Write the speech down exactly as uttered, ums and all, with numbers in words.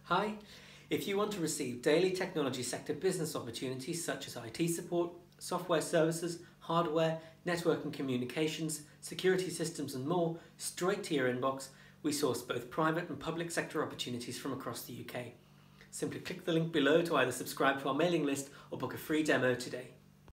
Hi, if you want to receive daily technology sector business opportunities such as I T support, software services, hardware, network and communications, security systems and more straight to your inbox, we source both private and public sector opportunities from across the U K. Simply click the link below to either subscribe to our mailing list or book a free demo today.